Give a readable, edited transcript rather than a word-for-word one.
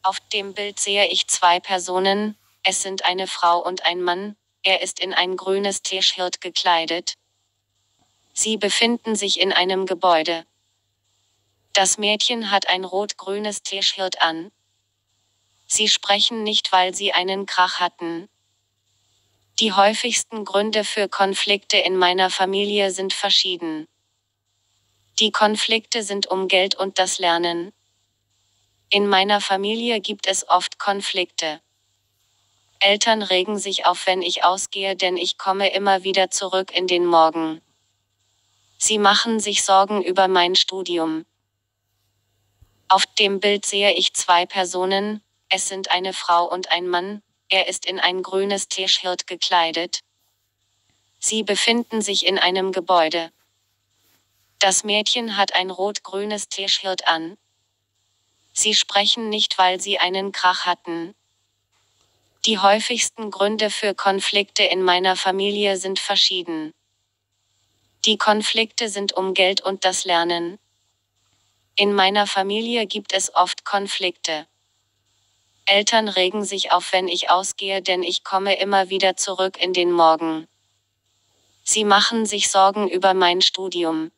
Auf dem Bild sehe ich zwei Personen, es sind eine Frau und ein Mann, er ist in ein grünes T-Shirt gekleidet. Sie befinden sich in einem Gebäude. Das Mädchen hat ein rot-grünes T-Shirt an. Sie sprechen nicht, weil sie einen Krach hatten. Die häufigsten Gründe für Konflikte in meiner Familie sind verschieden. Die Konflikte sind um Geld und das Lernen. In meiner Familie gibt es oft Konflikte. Eltern regen sich auf, wenn ich ausgehe, denn ich komme immer wieder zurück in den Morgen. Sie machen sich Sorgen über mein Studium. Auf dem Bild sehe ich zwei Personen, es sind eine Frau und ein Mann, er ist in ein grünes T-Shirt gekleidet. Sie befinden sich in einem Gebäude. Das Mädchen hat ein rot-grünes T-Shirt an. Sie sprechen nicht, weil sie einen Krach hatten. Die häufigsten Gründe für Konflikte in meiner Familie sind verschieden. Die Konflikte sind um Geld und das Lernen. In meiner Familie gibt es oft Konflikte. Eltern regen sich auf, wenn ich ausgehe, denn ich komme immer wieder zurück in den Morgen. Sie machen sich Sorgen über mein Studium.